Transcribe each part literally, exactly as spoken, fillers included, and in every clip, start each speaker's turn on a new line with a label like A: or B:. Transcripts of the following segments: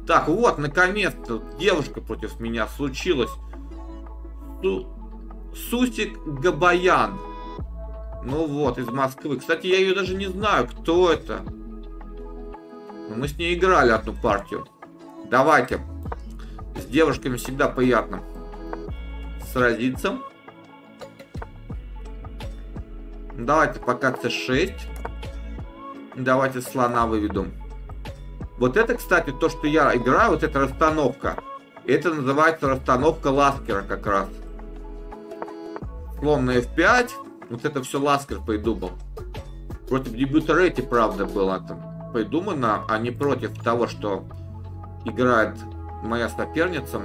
A: Так, вот, наконец-то девушка против меня случилась. Су... Сусик Габаян. Ну вот, из Москвы. Кстати, я ее даже не знаю, кто это. Но мы с ней играли одну партию. Давайте. С девушками всегда приятно сразиться. Давайте пока цэ шесть. Давайте слона выведу. Вот это, кстати, то, что я играю, вот эта расстановка. Это называется расстановка Ласкера как раз. Слон на эф пять. Вот это все Ласкер придумал. Против дебюта Рети, правда, было там придумано, а не против того, что играет моя соперница.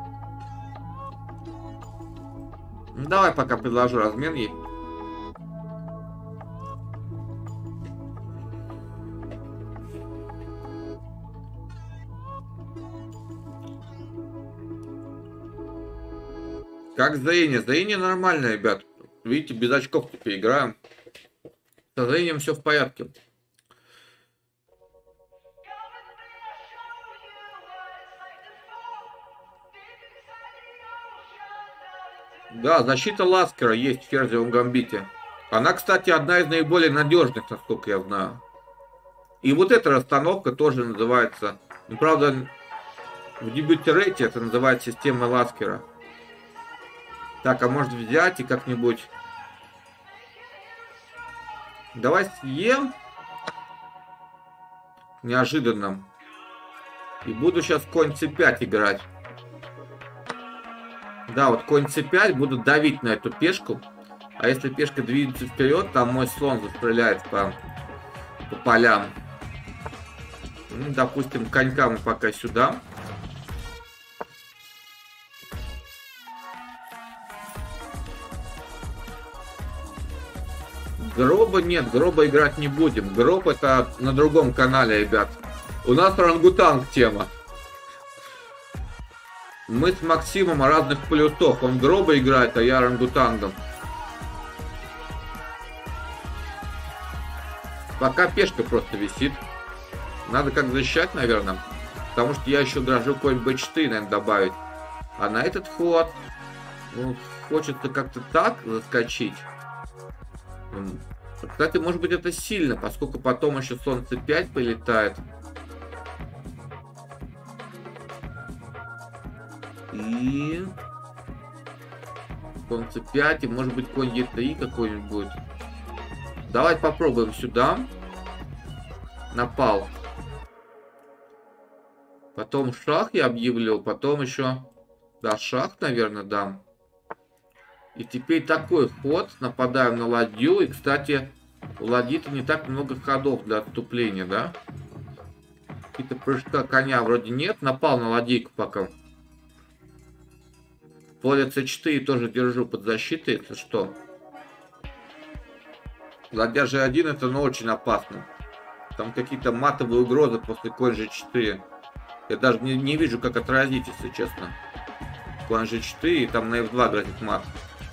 A: Ну, давай пока предложу размен ей. Как зрение? Зрение нормально, ребят. Видите, без очков теперь играем. Со зрением все в порядке. Да, защита Ласкера есть в ферзевом гамбите. Она, кстати, одна из наиболее надежных, насколько я знаю. И вот эта расстановка тоже называется... Ну, правда, в дебюте Рети это называется система Ласкера. Так, а может взять и как-нибудь... Давай съем. Неожиданно. И буду сейчас конь цэ пять играть. Да, вот конь цэ пять, буду давить на эту пешку. А если пешка движется вперед, там мой слон застреляет по, по полям. Ну, допустим, конька мы пока сюда. Гроба нет, гроба играть не будем. Гроб это на другом канале, ребят. У нас орангутанг тема. Мы с Максимом разных полюсов. Он гроба играет, а я орангутангом. Пока пешка просто висит. Надо как защищать, наверное. Потому что я еще дрожу конь бэ четыре, наверное, добавить. А на этот ход... Ну, хочется как-то так заскочить. Кстати, может быть, это сильно, поскольку потом еще слон цэ пять прилетает. И... Конь цэ пять, и может быть конь е три какой-нибудь будет. Давайте попробуем сюда. Напал. Потом шах я объявлю, потом еще... Да, шах, наверное, дам. И теперь такой ход. Нападаем на ладью. И, кстати, у ладьи-то не так много ходов для отступления, да? Какие-то прыжка коня вроде нет. Напал на ладейку пока. Поле цэ четыре тоже держу под защитой, если что. Ладья же один это, ну, очень опасно. Там какие-то матовые угрозы после конь же четыре. Я даже не, не вижу, как отразить, если честно. Конь же четыре, и там на эф два грозит мат.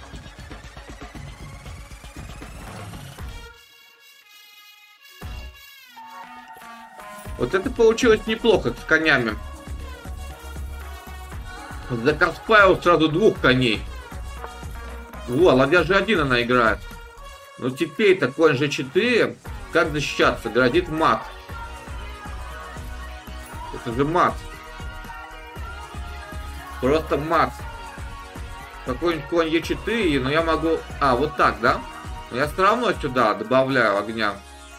A: Вот это получилось неплохо с конями. Закаспаил сразу двух коней. Во, ладья же один она играет. Но теперь-то конь же четыре. Как защищаться? Грозит мат. Это же мат. Просто мат. Какой-нибудь конь е четыре, но я могу... А, вот так, да? Но я все равно сюда добавляю огня.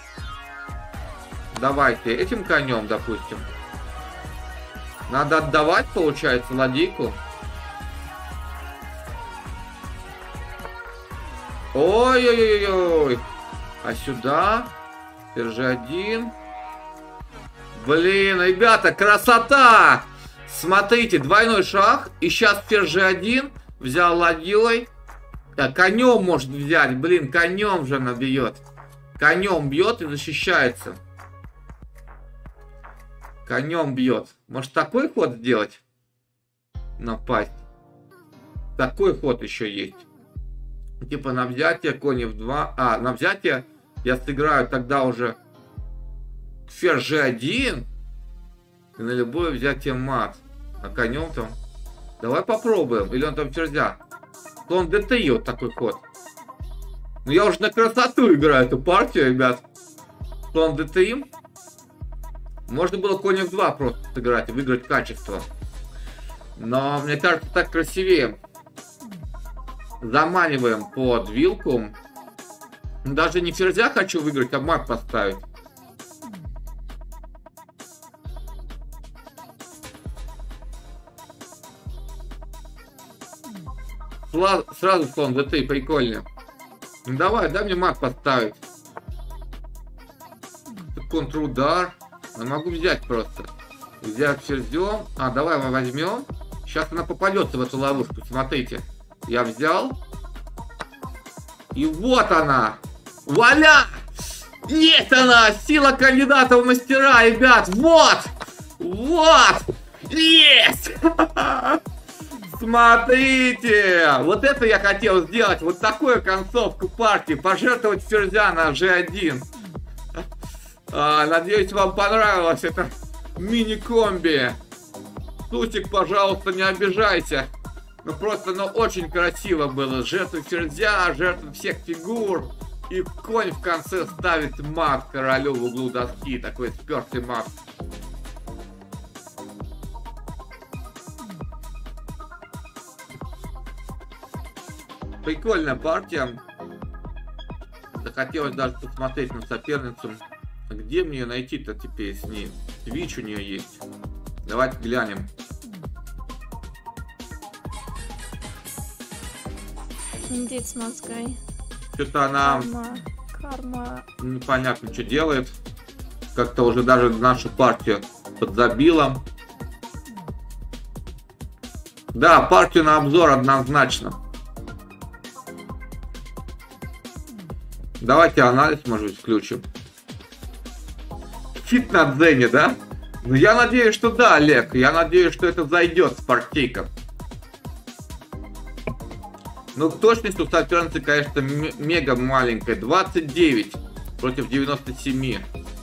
A: Давайте этим конем, допустим. Надо отдавать, получается, ладейку. Ой-ой-ой-ой. А сюда? Держи один. Блин, ребята, красота! Смотрите, двойной шаг. И сейчас ферзь же один. Взял ладьей. Да, конем может взять. Блин, конем же она бьет. Конем бьет и защищается. Конем бьет. Может такой ход сделать? Напасть. Такой ход еще есть. Типа на взятие конь эф два. А, на взятие я сыграю тогда уже ферзь же один. И на любое взятие мат. А конем там. Давай попробуем. Или он там ферзя. Слон дэ три, вот такой ход. Ну я уже на красоту играю эту партию, ребят. Слон дэ три. Можно было конь эф два просто сыграть и выиграть качество. Но мне кажется, так красивее. Заманиваем под вилку. Даже не ферзя хочу выиграть, а мат поставить. Сразу слон дэ три, прикольно. Ну давай, дай мне мат поставить. Контрудар. Я могу взять просто. Взять ферзем. А, давай мы возьмем. Сейчас она попадется в эту ловушку. Смотрите. Я взял. И вот она. Вуаля! Есть она! Сила кандидата в мастера, ребят! Вот! Вот! Есть! Смотрите! Вот это я хотел сделать. Вот такую концовку партии. Пожертвовать ферзя на жэ один. А, надеюсь, вам понравилось это мини-комби. Сусик, пожалуйста, не обижайся. Ну просто, ну очень красиво было. Жертва ферзя, жертва всех фигур. И конь в конце ставит мат королю в углу доски. Такой спертый мат. Прикольная партия. Захотелось даже посмотреть на соперницу. Где мне ее найти-то теперь с ней? Твич у нее есть. Давайте глянем.
B: Indeed, smart guy.
A: Что-то она...
B: Карма. Карма.
A: Непонятно, что делает. Как-то уже даже нашу партию подзабила. Да, партию на обзор однозначно. Давайте анализ, может быть, включим. Хит на Дзене, да? Ну, я надеюсь, что да, Олег. Я надеюсь, что это зайдет в партийках. Ну, точность у соперницы, конечно, мега маленькая. двадцать девять против девяноста семи.